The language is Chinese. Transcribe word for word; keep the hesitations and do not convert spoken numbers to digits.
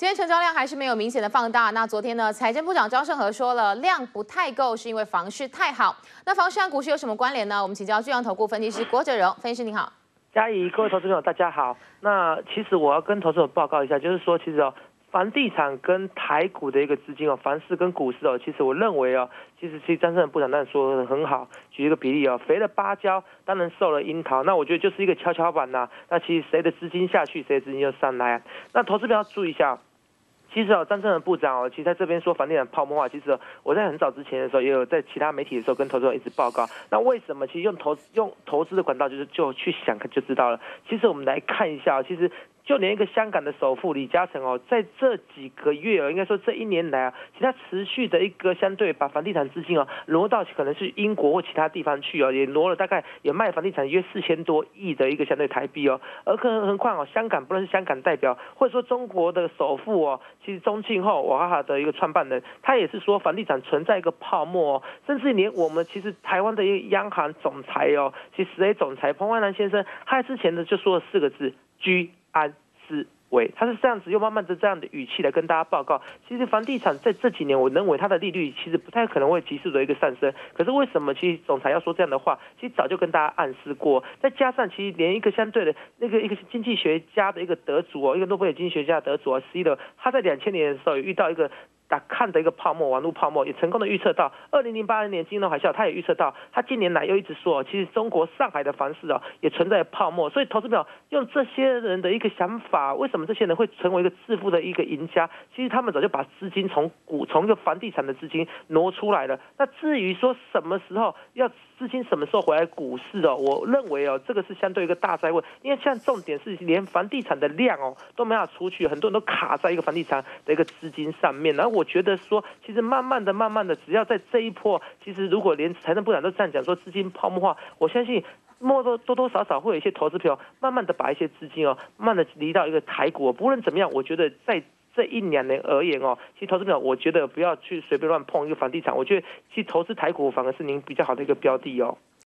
天成交量还是没有明显的放大。那昨天呢，财政部长张胜和说了，量不太够，是因为房市太好。那房市和股市有什么关联呢？我们请教巨阳投顾分析师郭哲荣分析师，您好。 嘉怡，各位投资朋友，大家好。那其实我要跟投资者报告一下，就是说，其实哦，房地产跟台股的一个资金哦，房市跟股市哦，其实我认为哦，其实其实张胜部长当然说的很好，举一个比例哦，肥了芭蕉，当然瘦了樱桃。那我觉得就是一个跷跷板呐、啊。那其实谁的资金下去，谁的资金就上来、啊。那投资朋友要注意一下。其实哦，张胜和部长哦，其实在这边说房地产泡沫化，其实、哦、我在很早之前的时候，也有在其他媒体的时候跟投资者一直报告。那为什么？其实用投用投资的管道，就是就去想看就知道了。其实我们来看一下、哦，其实就连一个香港的首富李嘉诚哦，在这几个月哦，应该说这一年来啊，其实他持续的一个相对把房地产资金哦挪到可能是英国或其他地方去哦，也挪了大概也卖房地产约四千多亿的一个相对台币哦。而更何况哦，香港不论是香港代表，或者说中国的首富哦。其实中庆后娃哈哈的一个创办人，他也是说房地产存在一个泡沫哦，甚至连我们其实台湾的一个央行总裁哦，其实 A 总裁彭淮南先生，他之前呢就说了四个字：居安思危。他是这样子用慢慢的这样的语气来跟大家报告，其实房地产在这几年，我认为它的利率其实不太可能会急速的一个上升。可是为什么其实总裁要说这样的话？其实早就跟大家暗示过。再加上其实连一个相对的那个一个经济学家的一个得主哦，一个诺贝尔经济学家的得主啊 ，C 的，他在两千年的时候有遇到一个。打看的一个泡沫，网络泡沫也成功的预测到，二零零八年金融海啸，他也预测到，他近年来又一直说，其实中国上海的房市哦也存在泡沫，所以投资者用这些人的一个想法，为什么这些人会成为一个致富的一个赢家？其实他们早就把资金从股从一个房地产的资金挪出来了。那至于说什么时候要资金什么时候回来股市哦，我认为哦这个是相对一个大灾问，因为现在重点是连房地产的量哦都没法出去，很多人都卡在一个房地产的一个资金上面，然后。我觉得说，其实慢慢的、慢慢的，只要在这一波，其实如果连财政部长都这样讲说资金泡沫化，我相信莫多多多少少会有一些投资朋友慢慢的把一些资金哦，慢慢的离到一个台股、哦。不论怎么样，我觉得在这一两年而言哦，其实投资朋友，我觉得不要去随便乱碰一个房地产，我觉得其实投资台股反而是您比较好的一个标的哦。